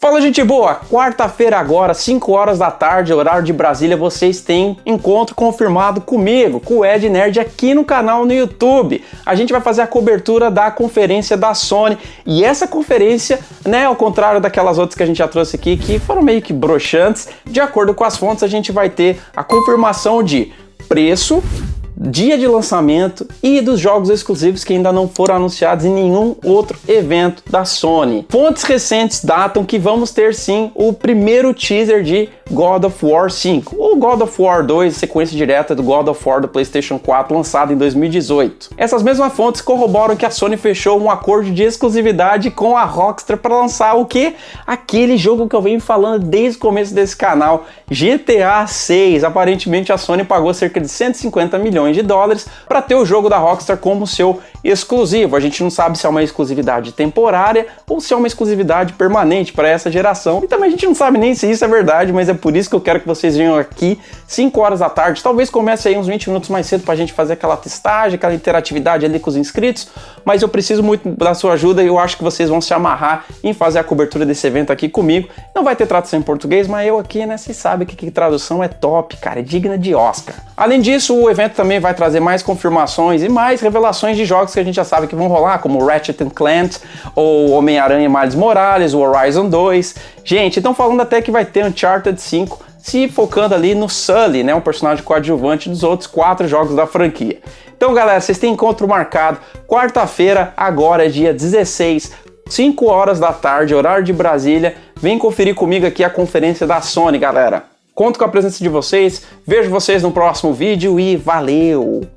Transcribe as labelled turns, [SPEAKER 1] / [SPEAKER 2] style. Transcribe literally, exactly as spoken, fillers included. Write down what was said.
[SPEAKER 1] Fala, gente boa! Quarta-feira agora, cinco horas da tarde, horário de Brasília, vocês têm encontro confirmado comigo, com o Ed Nerd aqui no canal no YouTube. A gente vai fazer a cobertura da conferência da Sony e essa conferência, né, ao contrário daquelas outras que a gente já trouxe aqui, que foram meio que broxantes, de acordo com as fontes a gente vai ter a confirmação de preço, dia de lançamento e dos jogos exclusivos que ainda não foram anunciados em nenhum outro evento da Sony. Fontes recentes datam que vamos ter sim o primeiro teaser de God of War cinco, ou God of War dois, sequência direta do God of War do PlayStation quatro, lançado em dois mil e dezoito. Essas mesmas fontes corroboram que a Sony fechou um acordo de exclusividade com a Rockstar para lançar o que? Aquele jogo que eu venho falando desde o começo desse canal, G T A seis. Aparentemente a Sony pagou cerca de cento e cinquenta milhões de dólares para ter o jogo da Rockstar como seu exclusivo. A gente não sabe se é uma exclusividade temporária ou se é uma exclusividade permanente para essa geração. E também a gente não sabe nem se isso é verdade, mas é por isso que eu quero que vocês venham aqui cinco horas da tarde. Talvez comece aí uns vinte minutos mais cedo para a gente fazer aquela testagem, aquela interatividade ali com os inscritos, mas eu preciso muito da sua ajuda e eu acho que vocês vão se amarrar em fazer a cobertura desse evento aqui comigo. Não vai ter tradução em português, mas eu aqui, né, vocês sabem que, que tradução é top, cara, é digna de Oscar. Além disso, o evento também vai trazer mais confirmações e mais revelações de jogos que a gente já sabe que vão rolar, como Ratchet and Clank, ou Homem-Aranha Miles Morales, o Horizon dois. Gente, estão falando até que vai ter Uncharted cinco, se focando ali no Sully, né, um personagem coadjuvante dos outros quatro jogos da franquia. Então, galera, vocês têm encontro marcado quarta-feira, agora é dia dezesseis, cinco horas da tarde, horário de Brasília. Vem conferir comigo aqui a conferência da Sony, galera. Conto com a presença de vocês, vejo vocês no próximo vídeo e valeu!